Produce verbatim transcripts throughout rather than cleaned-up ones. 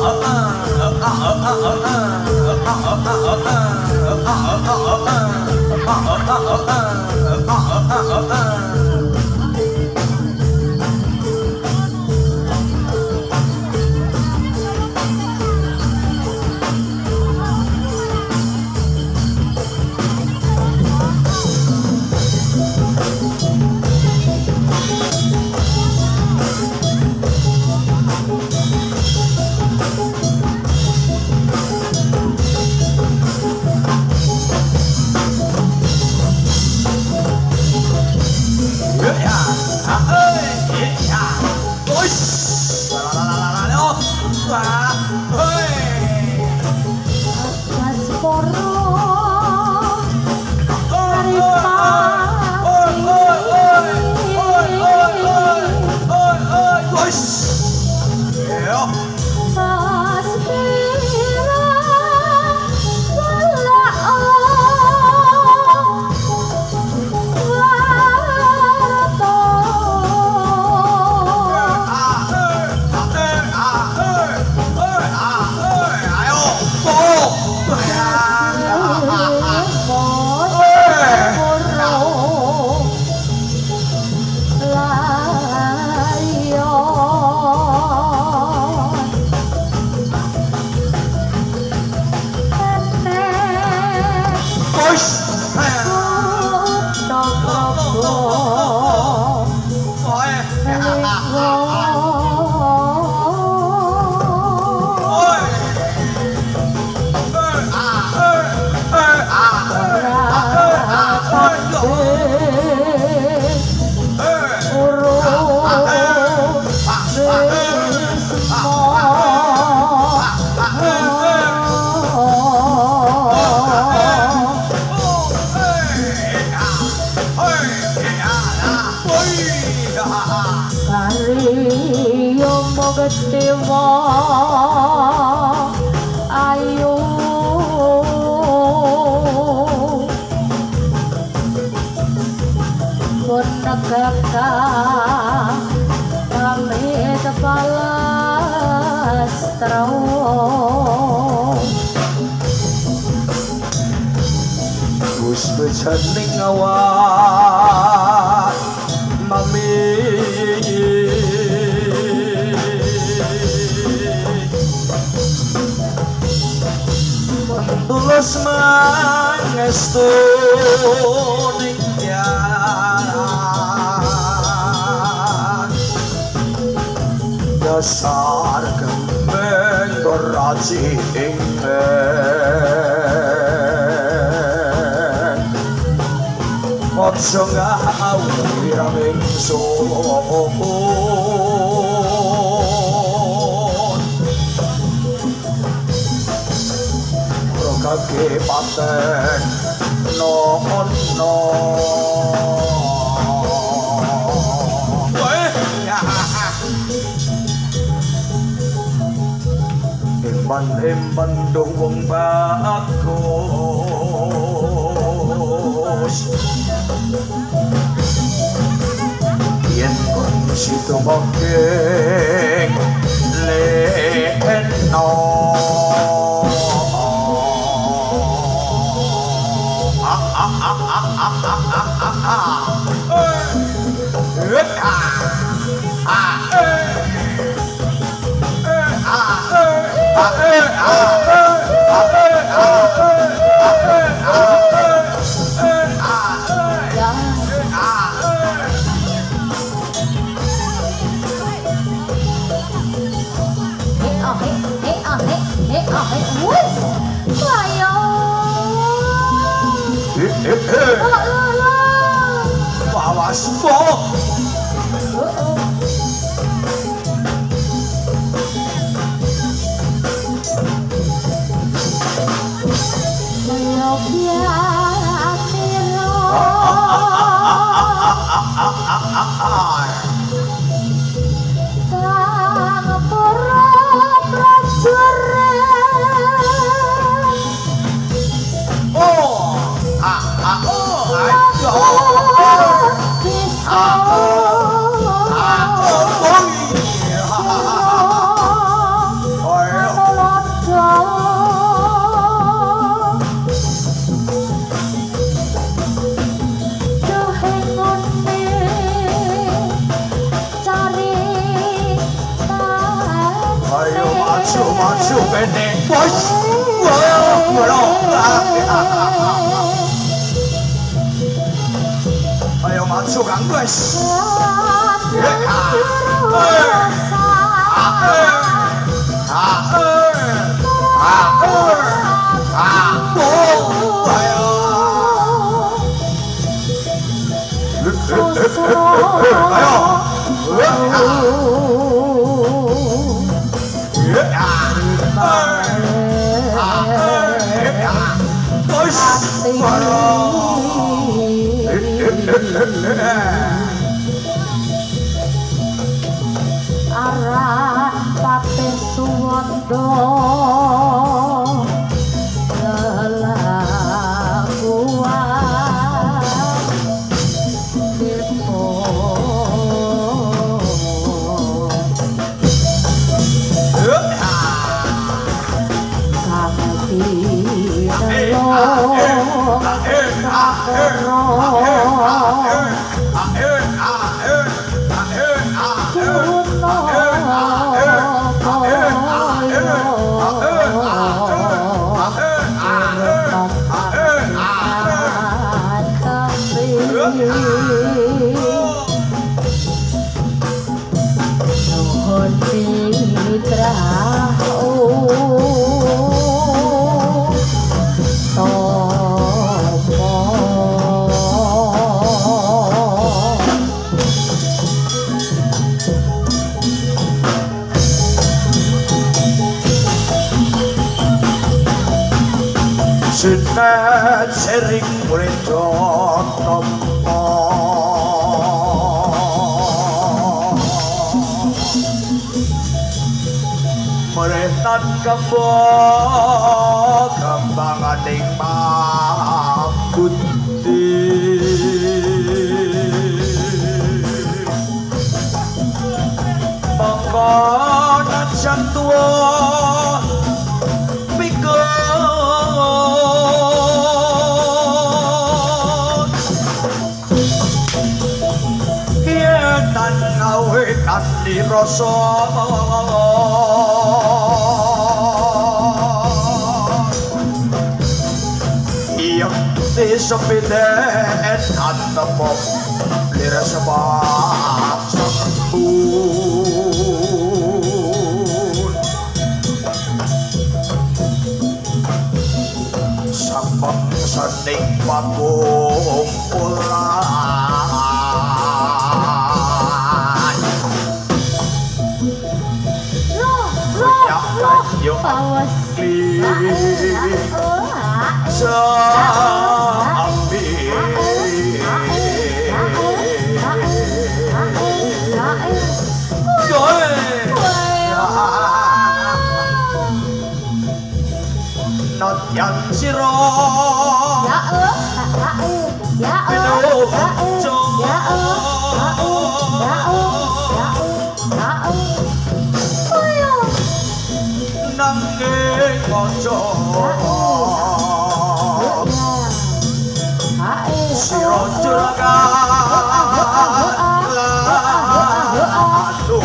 Bejaning awak mami tulus mangestu ning tiang dasar kembeng beraji ojo ngawur ingsun ora kake paten non no emban-emban dong wong bagus yen kon situ mongking leno ah ah ah ah ah ah ah ah Awas po. Oh, ah, ah, oh, ayo. supene bos wah wah ayo masuk kang guys ya aran pate suwondo lelakuan depo Nuhun mitra Sunat sering merencot nompo meretan kembang kembang aning putih mengkonan sang tua di rasa yang disepeden antepok lira sebab sempun sambang sening pagumpulan yo awas sambil not yang siro ya eh ya eh ya eh ya nanging ojo sira juragan aduh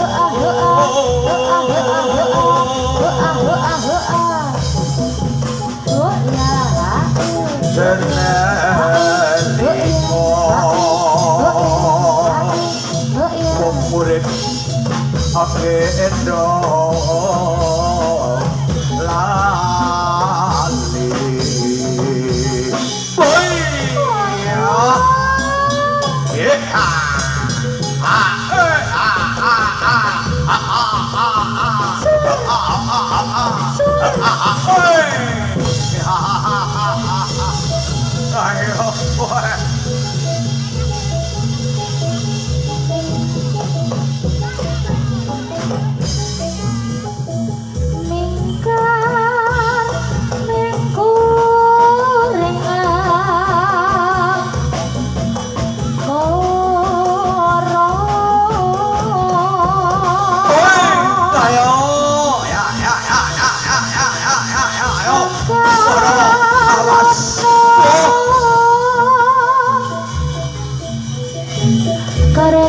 Jeneliko murid ake endong lali boy ya ya ah eh ah ah ah ah ayo boy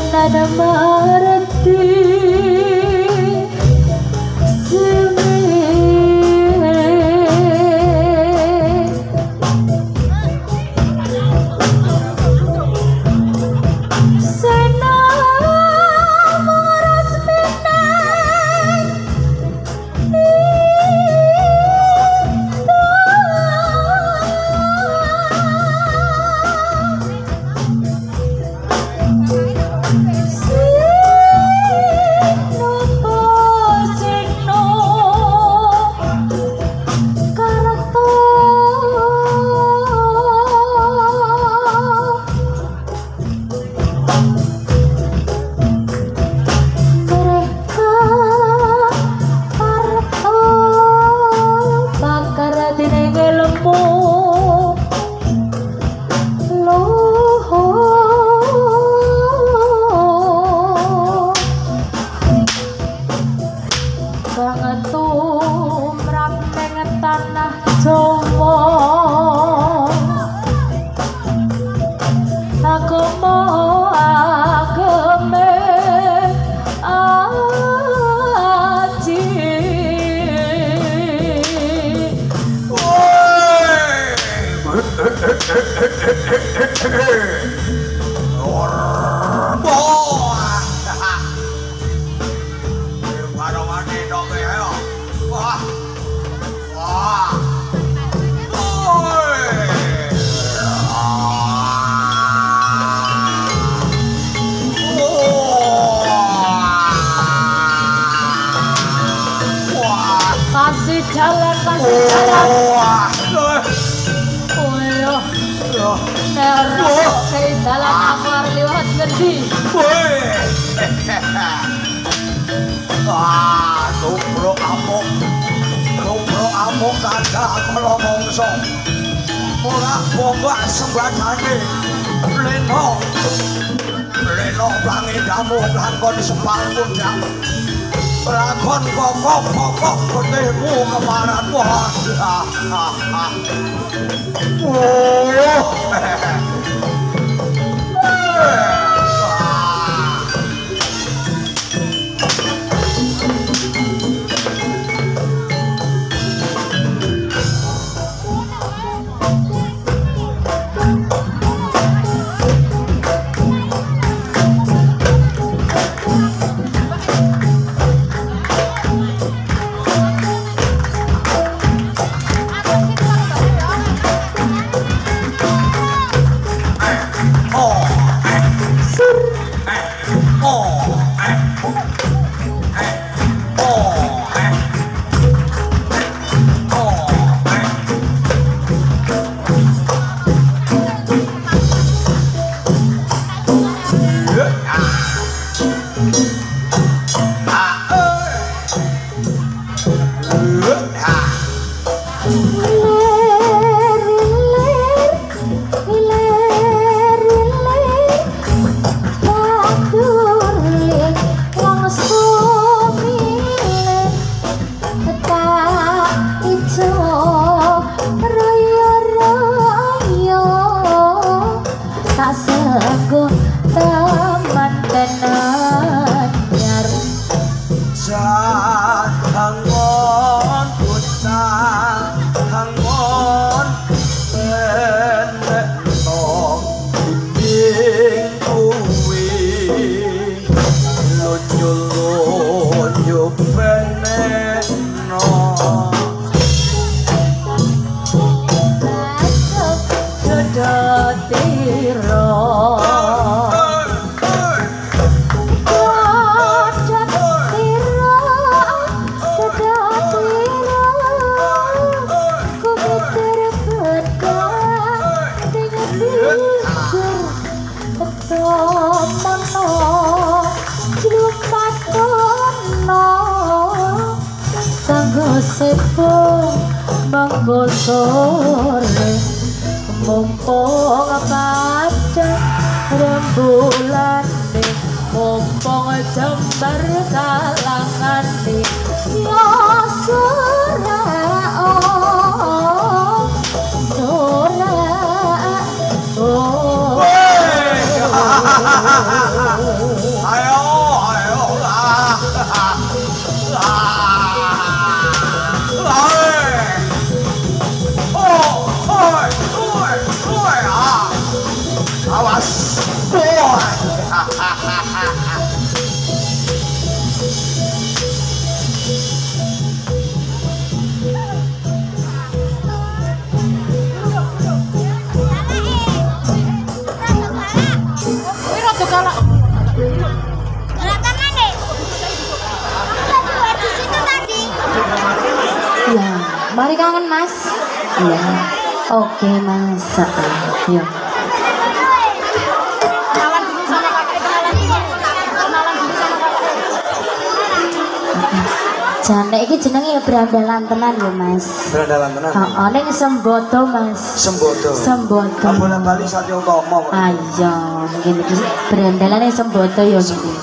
karena marti semi Kasih jalan, kasih jalan. Oh, nerok kayak dalam kamar lewat ngerti. Ah, tubruk amuk, tubruk amuk kada kalau mongso. Ora bombak sembadane, leno, leno plangi damu langkon sepang pundak. Lakon kokok kokok ketemu kemaran wah ah ah ah oh sore mumpung padang rembulan nih mumpung jembar kalangan nih ya sore oh sore oh ayo ayo ah ah awas boy ya mari kangen mas ya oke mas yuk jane iki jenenge ya berandalan tenan ya mas berandalan tenan heeh ning Sembodo mas Sembodo Sembodo Kabupaten Bali Satya Utama ayo ngene iki berandalane Sembodo ya iki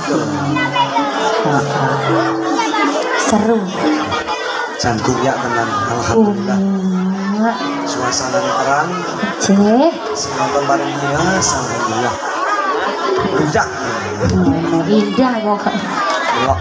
heeh seru jangkung ya tenan alhamdulillah suasana terang cek sinonton paling biasa alhamdulillah indah indah kok delok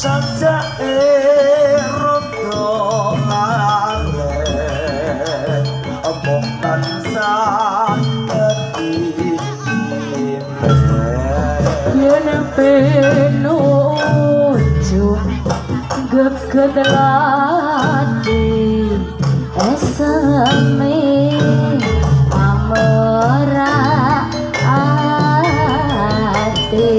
sajake rodo lare omong tansah dadi yen penuju gegedelati esame amora ati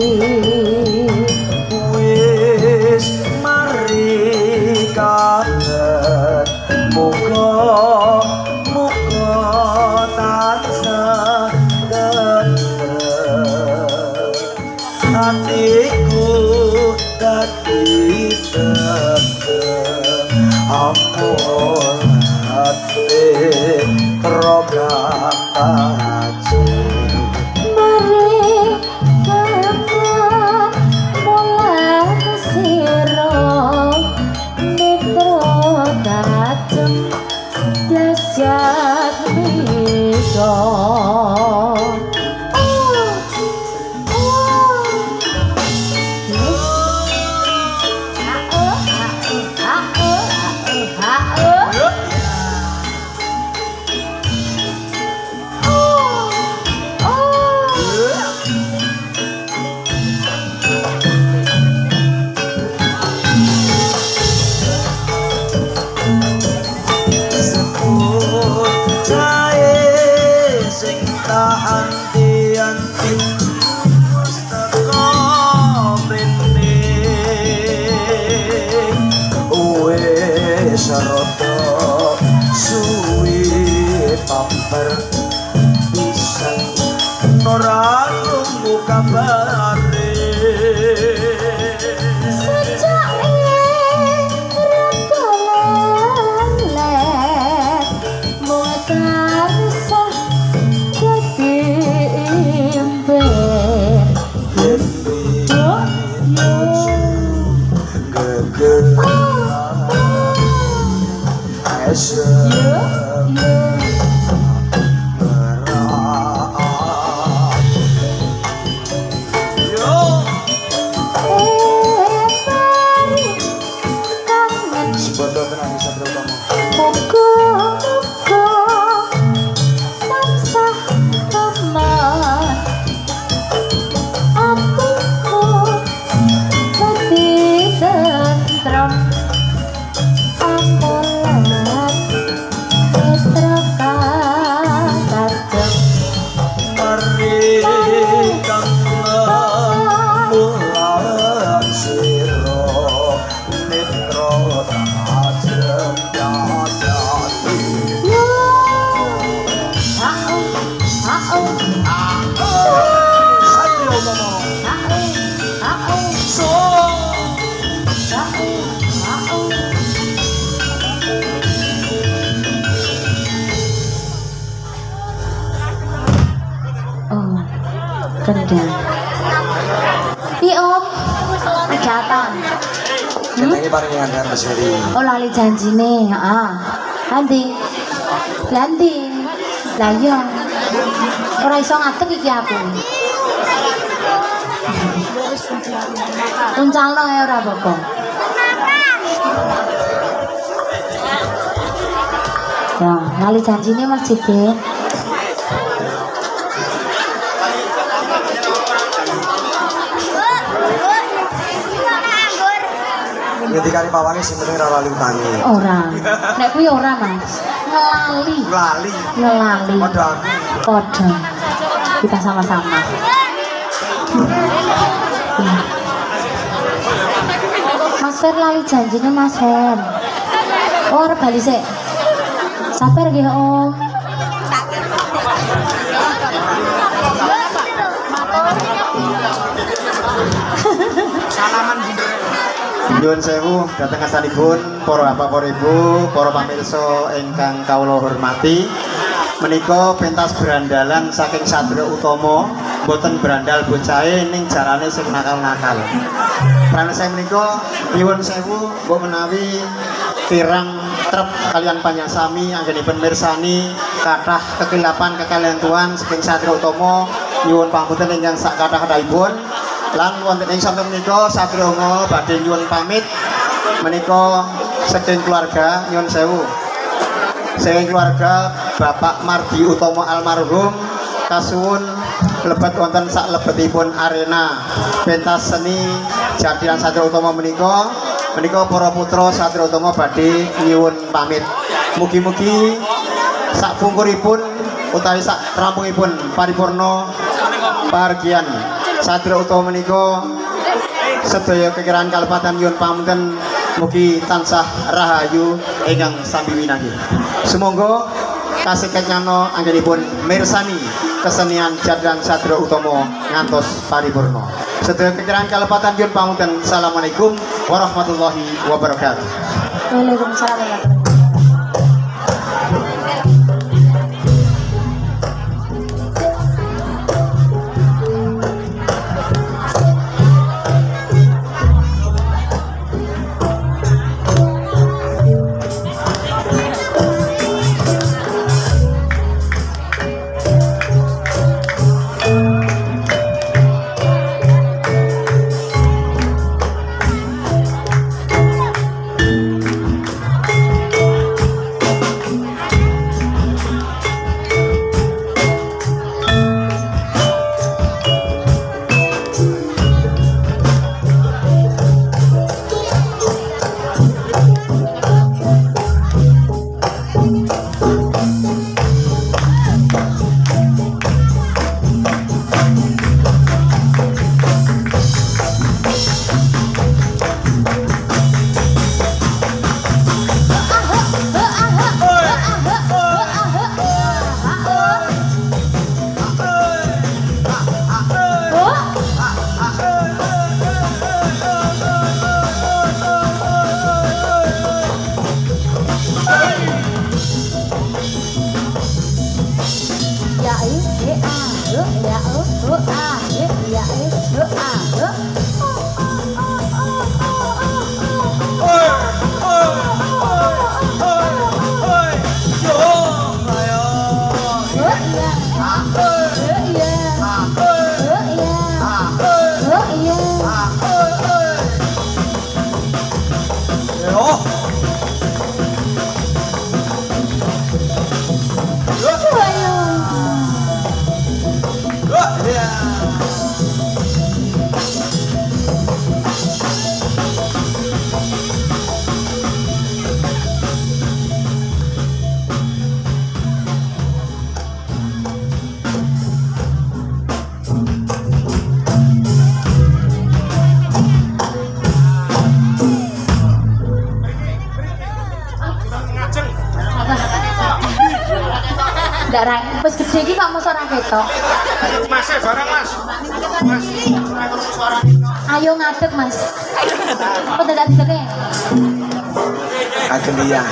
wis mari kangen muga muga tansah tentrem hatiku dadi tentrem ampun hati terobrak aja mari kamu mulai siro nitro tajem dahsyat beda Saroto suwi pamper pisan ora krungu kabare sejak rekalan lek mutar sah dadi impen geger Asya kendang. Piye Om? Kejatan. Jenenge paring ngandhan Mas Heri. Oh lali janjine, heeh. Nanti. Nanti. Lah iya. Ora iso ngadeg iki aku. Uncalno ya ora apa-apa. Ya, lali janjine Mas Jide. Ngendikane pawange sing penting ora lali utange. Ora. Nek kuwi ora, Mas. Ngelali. Lali. Ngelali. Padha aku. Padha. Kita sama-sama. Mas Fer lali janjine Mas Fer. Oh, arep bali sik. Sabar nggih, Om. Salaman bener. Nyuwun sewu dhateng ngasanipun para bapak para ibu, para pamirsa ingkang kawula hormati. Menika pentas berandalan saking Satrio Utomo, boten berandal bocahe ning jarane sing nakal-nakal. Pranasa menika nyuwun sewu mbok menawi kirang trep kalian panyasami anggenipun mirsani kathah kekilapan kekalian tuan saking Satrio Utomo nyuwun pangapunten ingkang sak kathah-kathahipun. Lan wonten ing sampun menika Satrio badhe nyuwun pamit menika saking keluarga nyuwun sewu. Saking keluarga Bapak Mardi Utomo almarhum kasuwun lebet wonten sak lebetipun arena pentas seni Jadilan Satrio Utomo menika menika para putra Satrio Utomo badhe nyuwun pamit. Mugi-mugi sak pungkuripun utawi sak rampungipun paripurna pahargyan Satrio Utomo menika sedaya kekiran kalepatan nyuwun pamunten mugi tansah rahayu ingkang sami winangi. Sumangga kaseket nyana anggenipun mirsani kesenian Jadilan Satrio Utomo ngantos paripurna. Sedaya kekiran kalepatan nyuwun pamunten. Assalamualaikum warahmatullahi wabarakatuh. Waalaikumsalam warahmatullahi wabarakatuh. Ndak wis gede iki kok mosok ora ketok. Mas, barang Mas. Mas. Ayo ngadeg Mas. Apa dadak dideke? Ageng iya.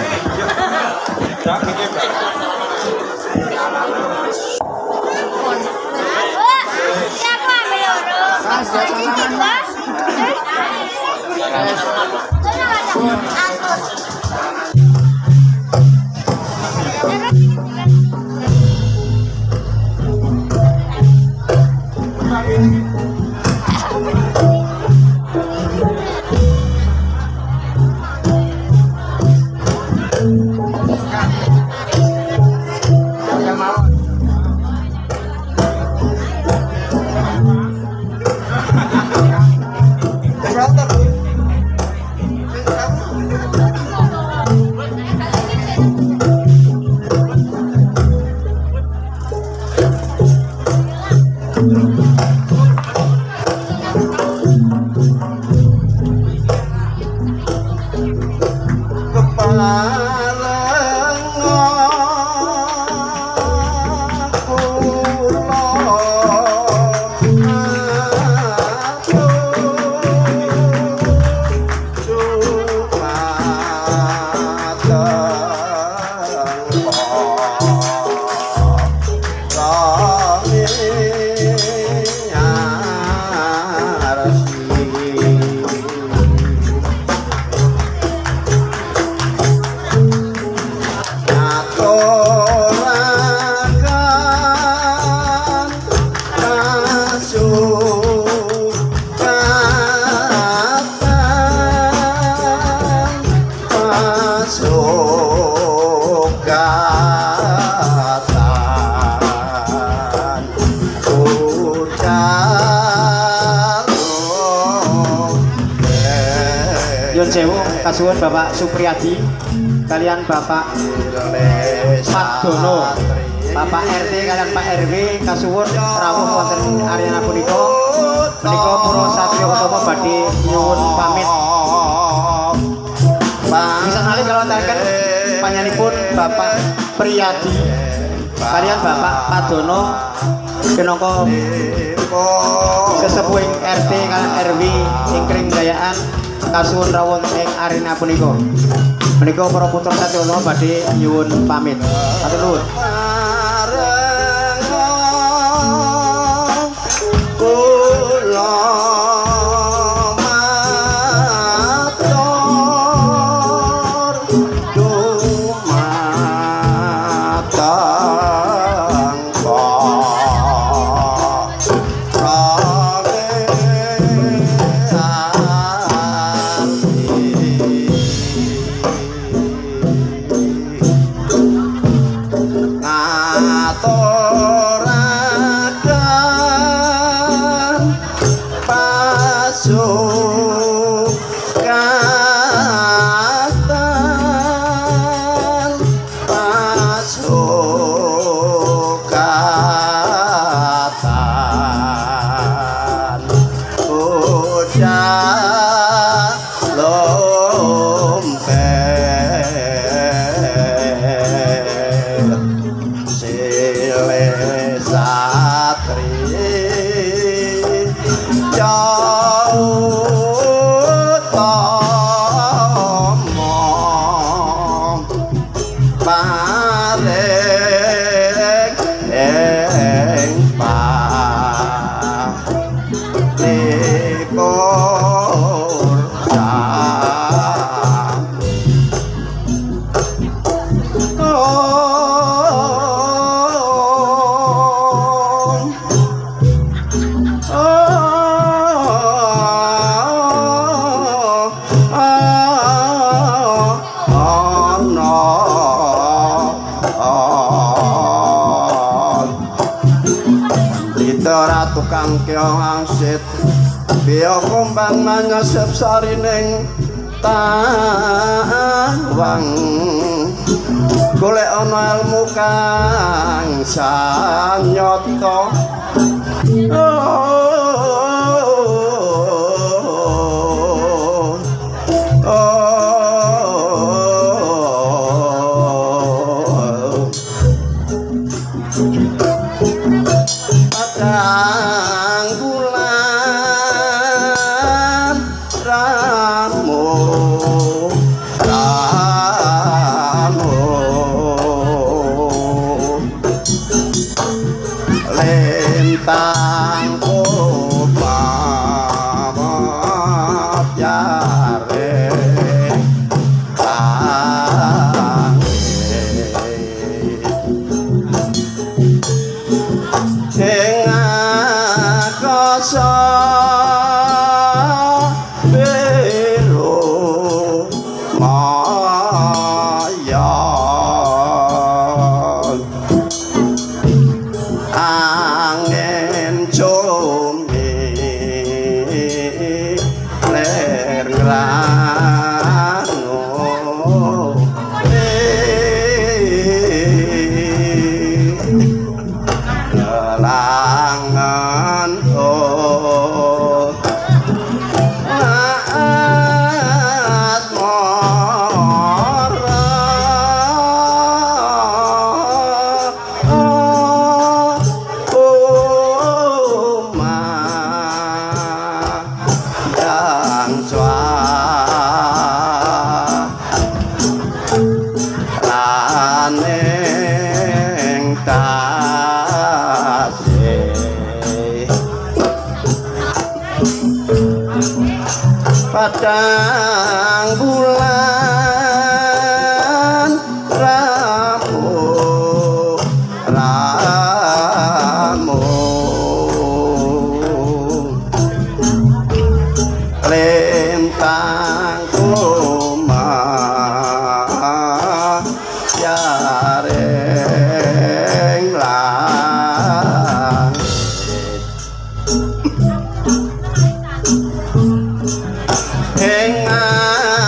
Nyun sewu kasuwun Bapak Supriyadi kalian Bapak Padono, Bapak R T kalian Pak R W kasuwun rawuh wonten arena punika. Menika para satya utama badhe nyuwun pamit. Bisa nali kalau tarikan panjenenganipun Bapak Priyadi kalian Bapak Padono kenaka sesepuhing R T kalian R W ing Kringgayaan kasuwun rawuh ing arena punika. Menika para putra satya utama badhe nyuwun pamit. Matur nuwun. Tukang kyong angsit biya kumbang manyasep sarining tawang golek ana ilmu kang sanyata padang bulan ramu ramu lintang kumah jaring langit ing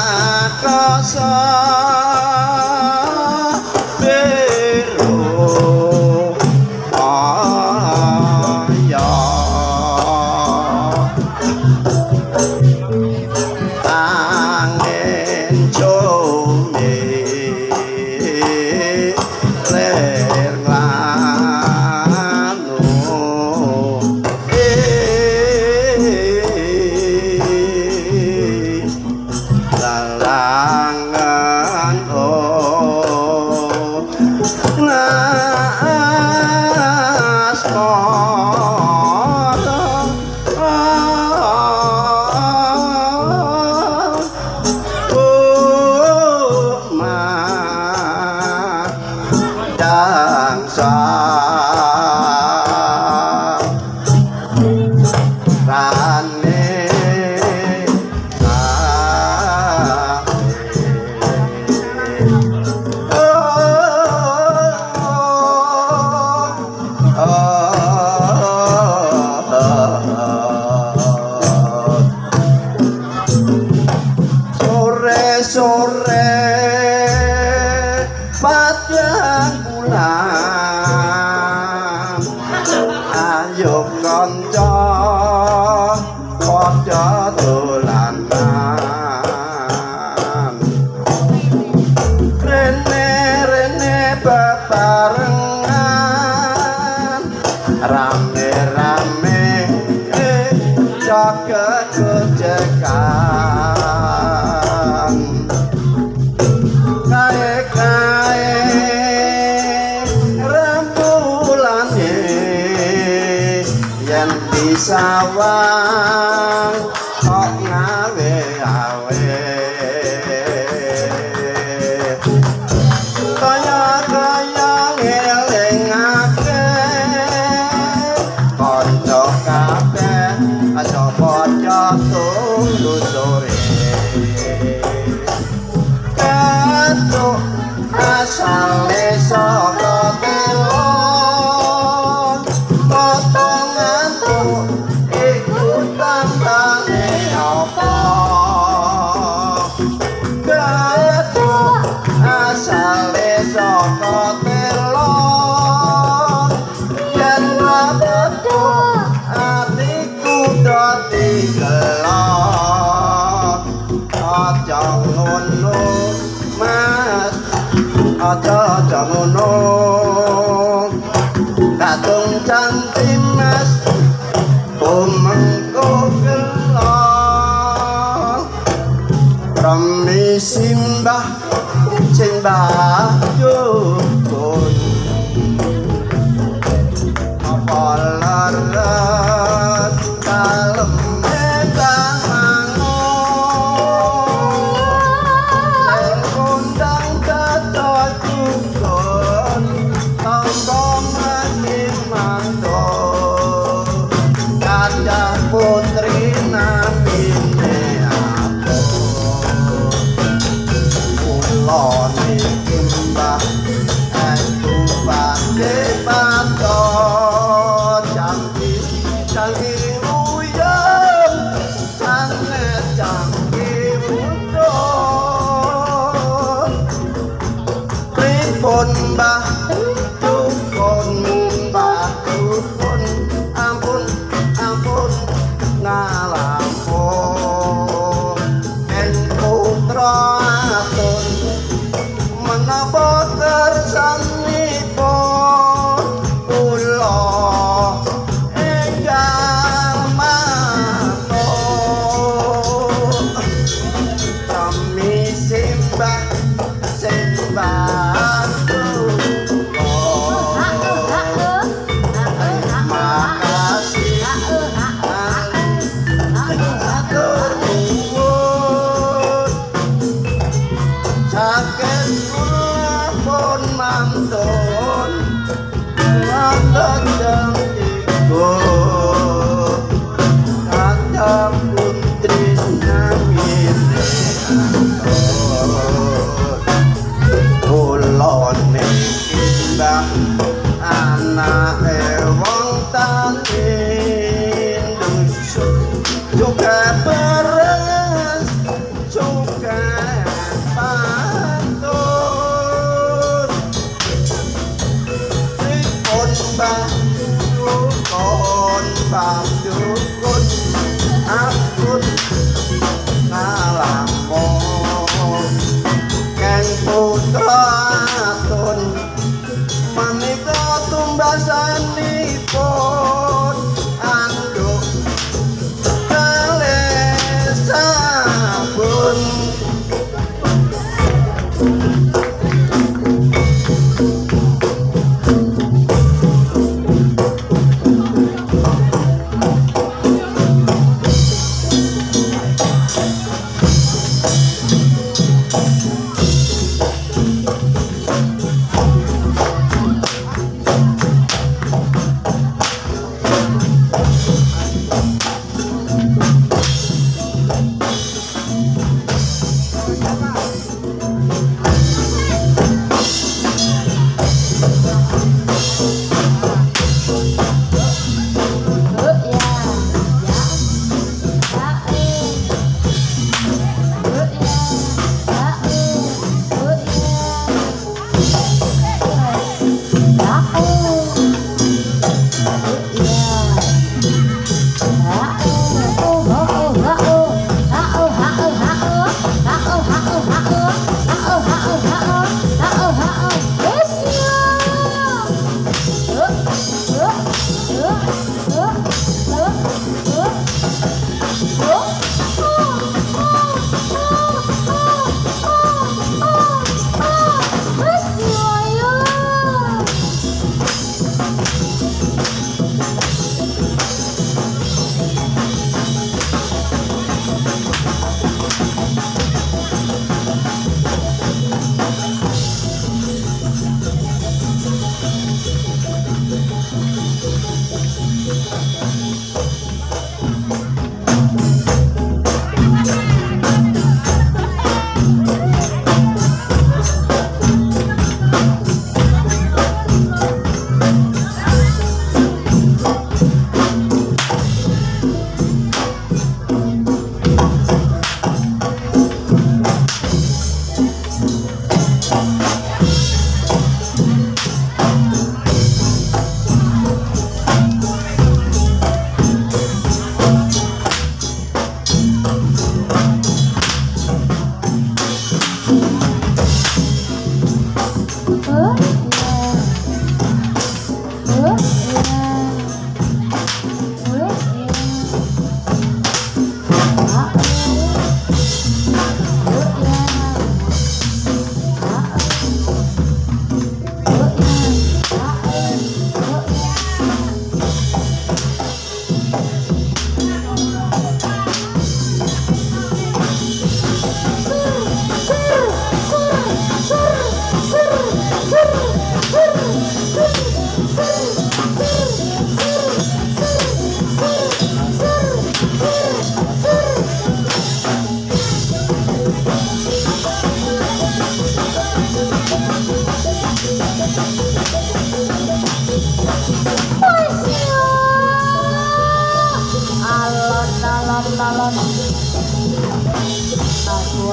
sore padang bulan ayo kanca padha dolanan rene rene bebarengan rame-rame jaga kejekan kae-kae rembulane yen disawang kok ngawe-awe kaya-kaya ngelingake kanca kabeh aja padha tulusure katuk asale saka telon potongan tuh iku tandane apa katuk asale saka telon yen rabetu atiku dadi gelap aja ngono mas aja aja ngono katung cantik mas umengko gelap remi simbah simbah jukun apa laras kalem megang mangun kondang kata jukun tongkong lagi manto kadah putri namine aku kula niki mbah aku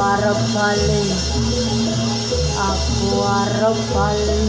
arep bali. Aku arep bali.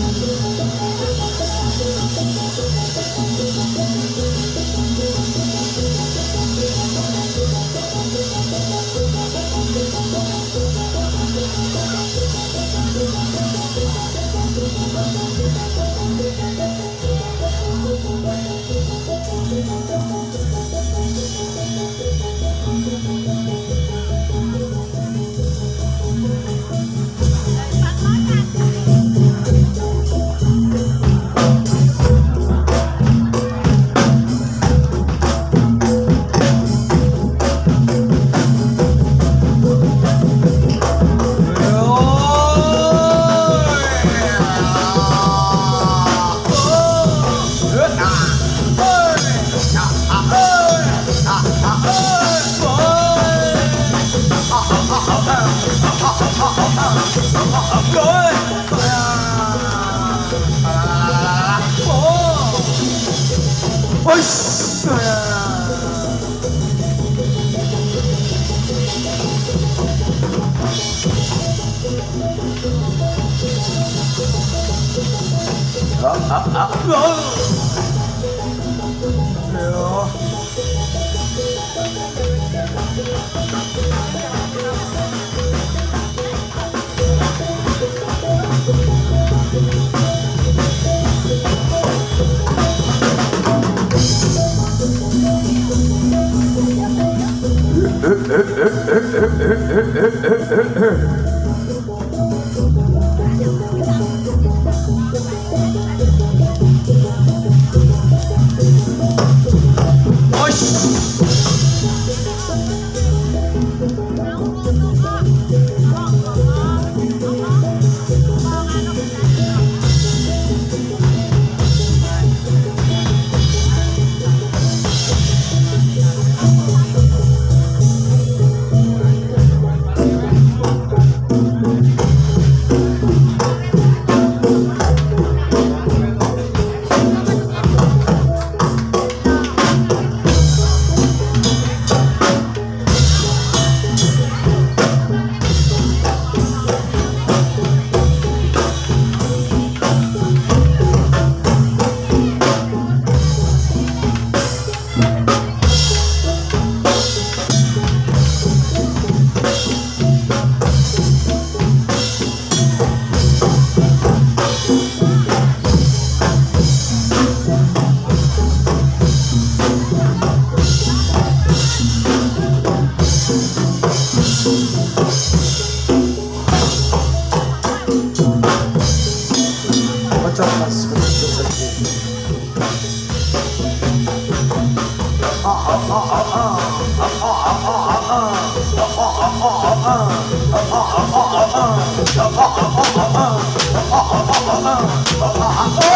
Oh,